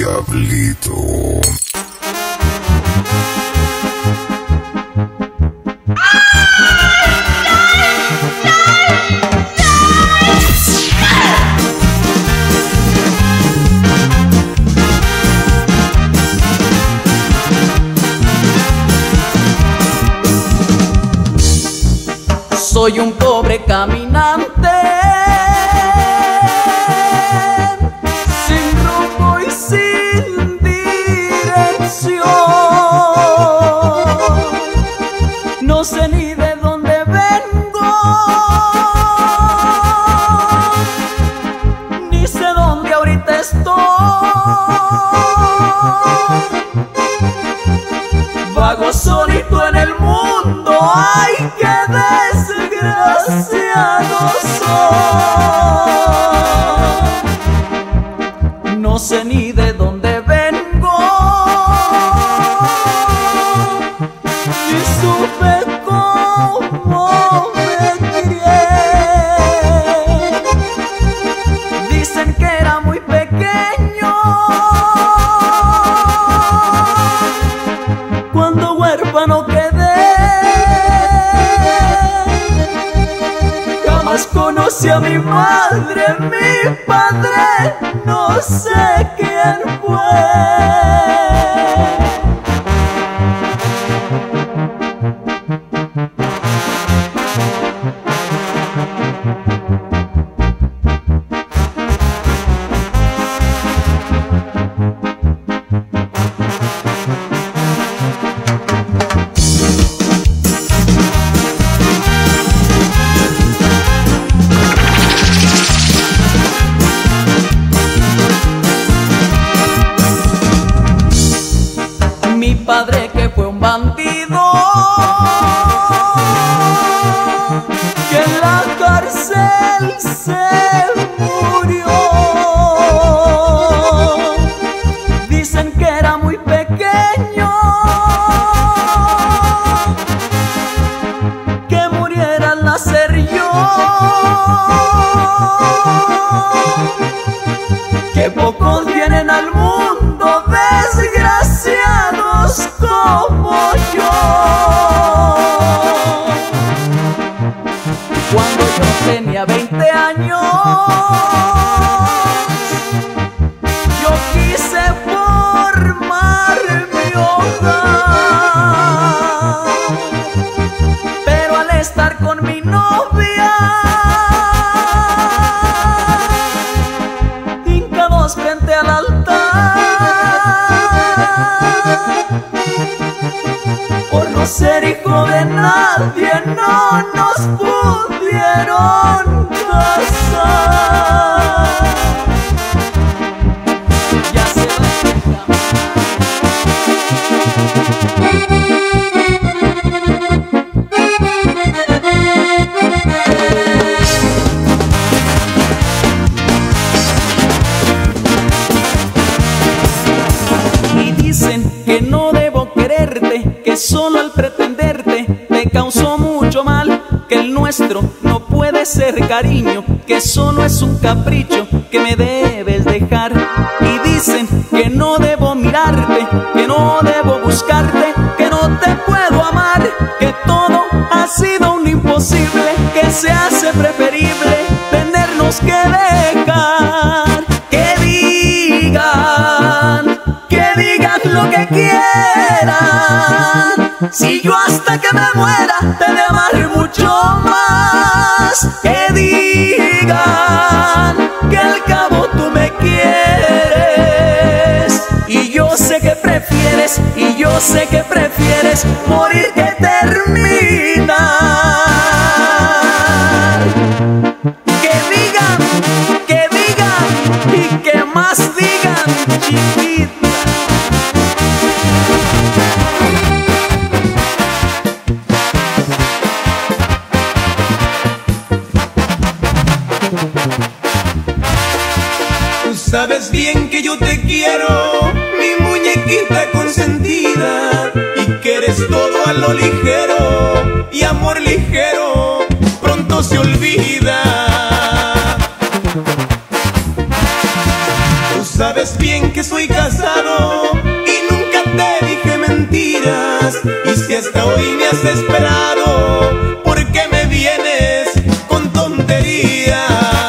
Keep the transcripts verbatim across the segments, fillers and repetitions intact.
Diablito. Soy un pobre caminante, sin rumbo y sin dirección. No sé ni de dónde vengo, ni sé dónde ahorita estoy. Vago solito en el mundo, ay, qué desgraciado soy. No sé ni de dónde vengo, ni supe cómo me crié. Dicen que era muy pequeño cuando huérfano quedé. Jamás conocí a mi madre, mi padre no sé quién fue. Mi padre, que fue un bandido, que en la cárcel se murió. Dicen que era muy pequeño, que muriera al nacer yo, que pocos vienen al mundo desgraciados como yo. Cuando yo tenía veinte años, yo quise formar mi hogar, pero al estar con mi novia, hincados frente al altar, por no ser hijo de nadie, no nos pudieron casar. Ya se va y dicen que no debo quererte, que solo al pretenderte te causó mucho mal, que el nuestro no puede ser cariño, que solo es un capricho que me debes dejar. Y dicen que no debo mirarte, que no debo buscarte, que no te puedo amar, que todo ha sido un imposible, que se hace preferible tenernos que dejar. Que digan, que digan lo que quieran, si yo hasta que me muera te de amar mucho más. Que digan que al cabo tú me quieres, y yo sé que prefieres, y yo sé que prefieres morir que terminar. Que digan, que digan y que más digan, chiquita. Tú sabes bien que yo te quiero, mi muñequita consentida, y que eres todo a lo ligero, y amor ligero pronto se olvida. Tú sabes bien que soy casado y nunca te dije mentiras. Y si hasta hoy me has esperado, ¿por qué me vienes con tonterías?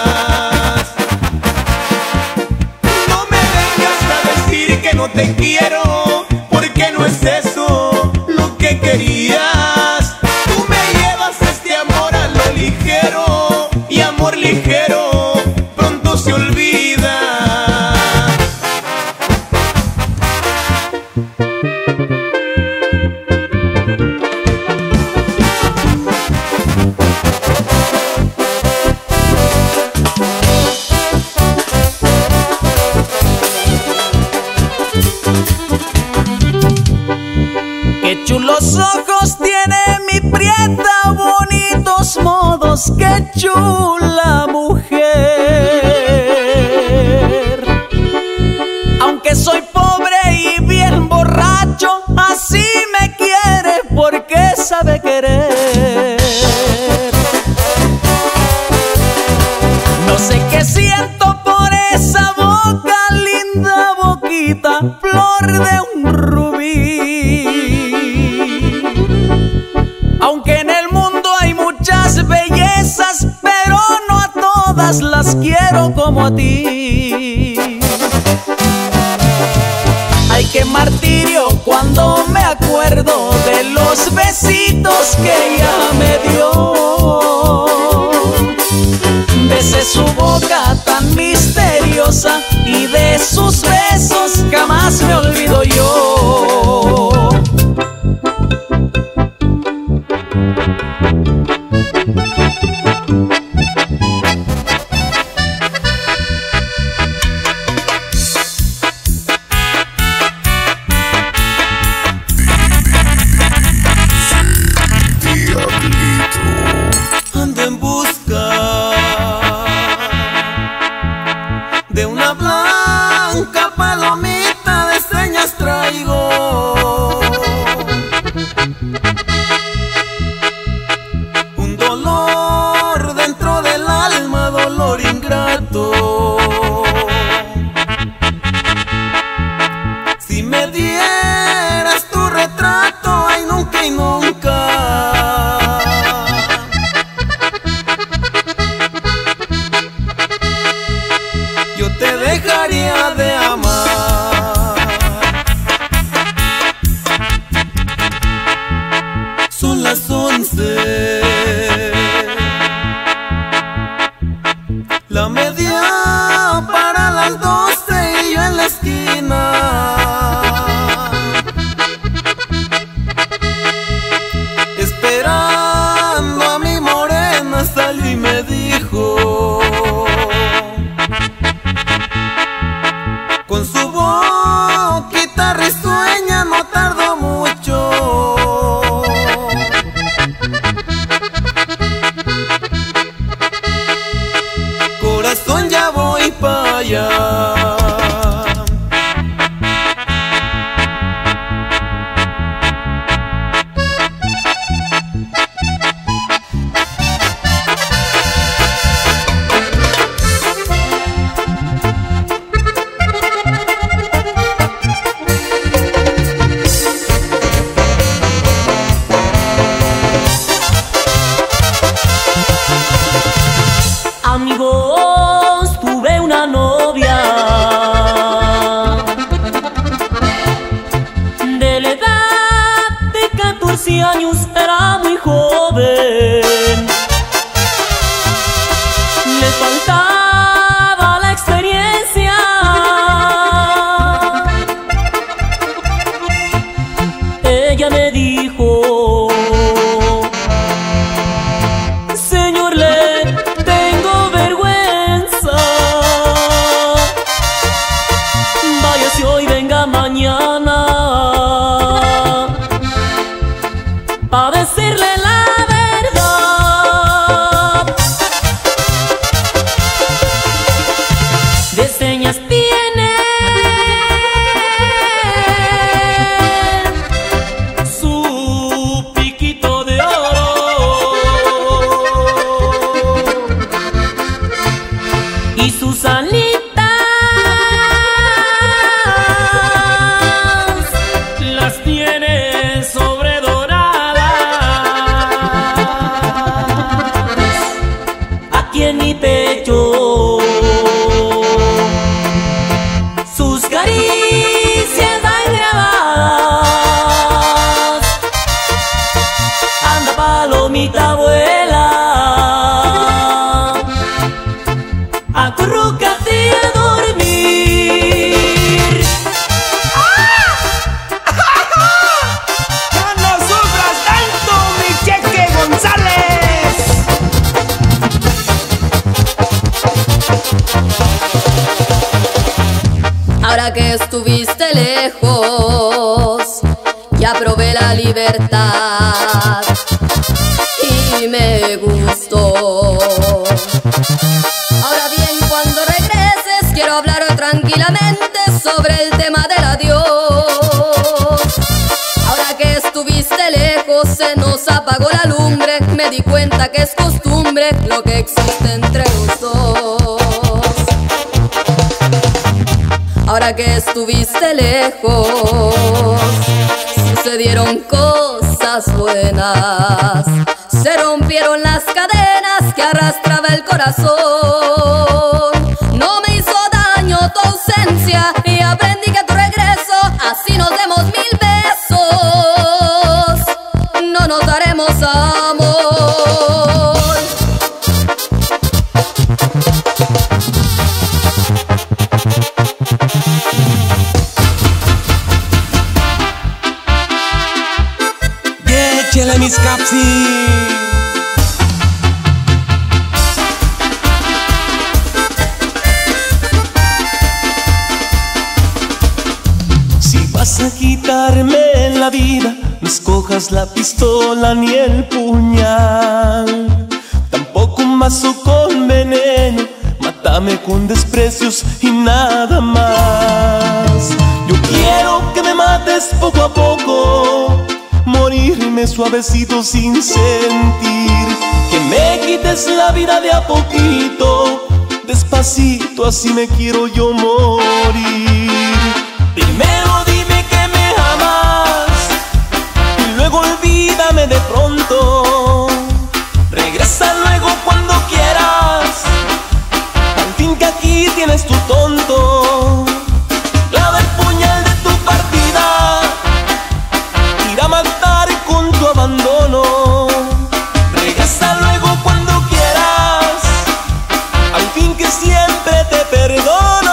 No me vengas a decir que no te quiero, porque no es eso lo que querías. Tú me llevas este amor a lo ligero, y amor ligero pronto se olvida. Qué chulos ojos tiene mi prieta, bonitos modos, qué chula mujer. Aunque soy pobre y bien borracho, así me quiere porque sabe querer. No sé qué siento por esa boca, linda boquita, flor de un rubí. Aunque en el mundo hay muchas bellezas, pero no a todas las quiero como a ti. Ay, qué martirio cuando me acuerdo de los besitos que ella me dio. Besé su boca tan misteriosa y de sus besos jamás me olvido yo. Ando en busca de una blanca palomita, de señas traigo. Un dolor dentro del alma, dolor ingrato. Si me dieras tu retrato, ay, nunca y nunca yo te dejaría de amar. Son las once, la media para las doce y yo en la esquina, esperando a mi morena. Salí y me dijo con su boquita risueña, no tardó mucho. Corazón, ya voy para allá. Amigos, tuve una novia de la edad de catorce años, era muy joven. Le faltaba la experiencia, ella me dijo: señor, le tengo vergüenza, vaya si hoy venga mañana, pa' decirle la verdad. De señas tiene su piquito de oro y sus alitas acurrúcate a dormir. ¡Ya no sufras tanto, mi Cheque González! Ahora que estuviste lejos, ya probé la libertad y me gustó. Ahora bien, cuando regreses quiero hablar tranquilamente sobre el tema del adiós. Ahora que estuviste lejos se nos apagó la lumbre, me di cuenta que es costumbre lo que existe entre los dos. Ahora que estuviste lejos, sucedieron cosas buenas. Se rompieron las cadenas que arrastraba el corazón. No me hizo daño tu ausencia y aprendí que a tu regreso así nos demos mil besos. No nos daremos amor. Échale mis capsi. Si vas a quitarme la vida, no escojas la pistola ni el puñal, tampoco un vaso con veneno. Mátame con desprecios y nada más. Yo quiero que me mates poco a poco, morirme suavecito sin sentir, que me quites la vida de a poquito, despacito, así me quiero yo morir. Primero dime que me amas y luego olvídame de pronto. Regresa luego cuando quieras, al fin que aquí tienes tu tonto. Clava el puñal de tu partida, irá a matar con tu abandono. Regresa luego cuando quieras, al fin que siempre te perdono.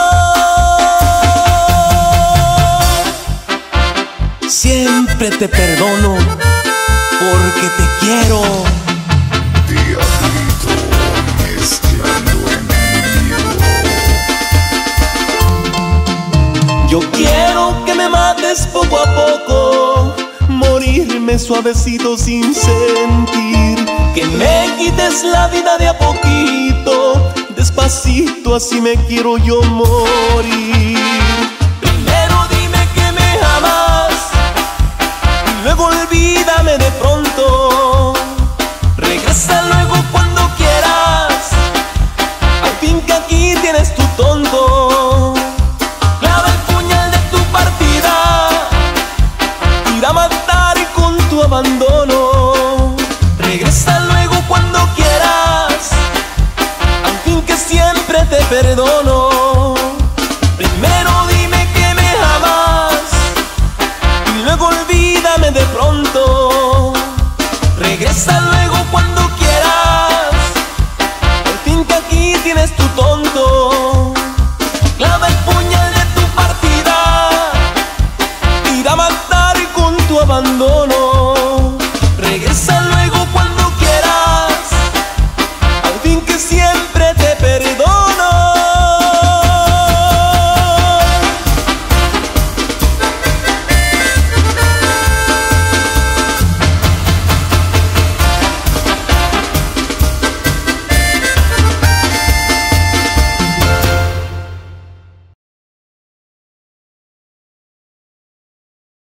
Siempre te perdono porque te quiero. Diablito mezclando en vivo. Yo quiero que me mates poco a poco, morirme suavecito sin sentir, que me quites la vida de a poquito, despacito, así me quiero yo morir.